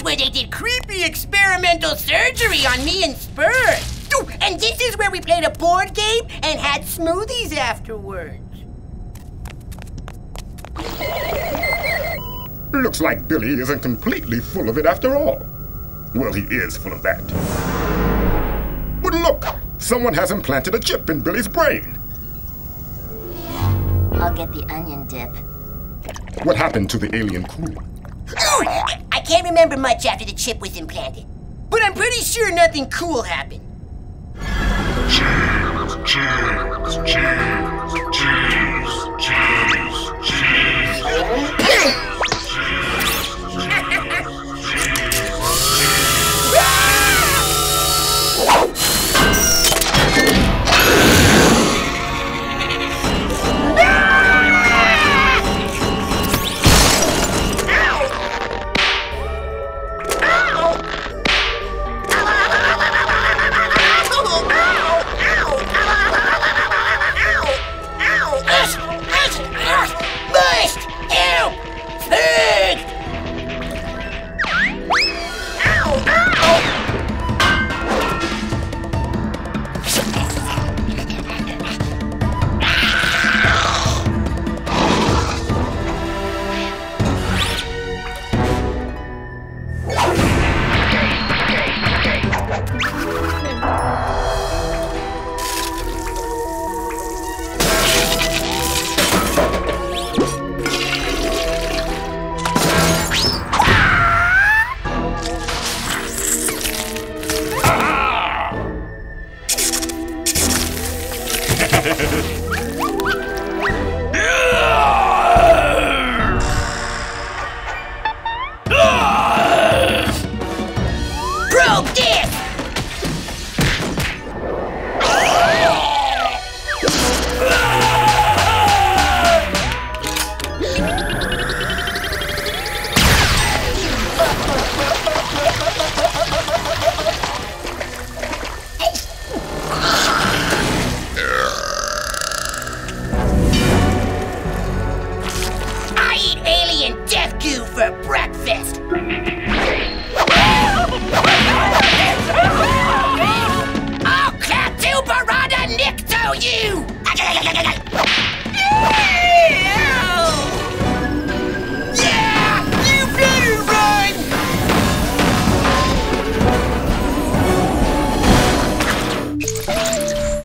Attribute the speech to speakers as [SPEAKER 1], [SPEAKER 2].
[SPEAKER 1] where they did creepy experimental surgery on me and Spur. Oh, and this is where we played a board game and had smoothies afterwards.
[SPEAKER 2] Looks like Billy isn't completely full of it after all. Well, he is full of that. But look! Someone has implanted a chip in Billy's brain.
[SPEAKER 3] I'll get the onion dip.
[SPEAKER 2] What happened to the alien crew?
[SPEAKER 1] Ooh, I can't remember much after the chip was implanted, but I'm pretty sure nothing cool happened. For breakfast. I'll clap to Barada Nick to you!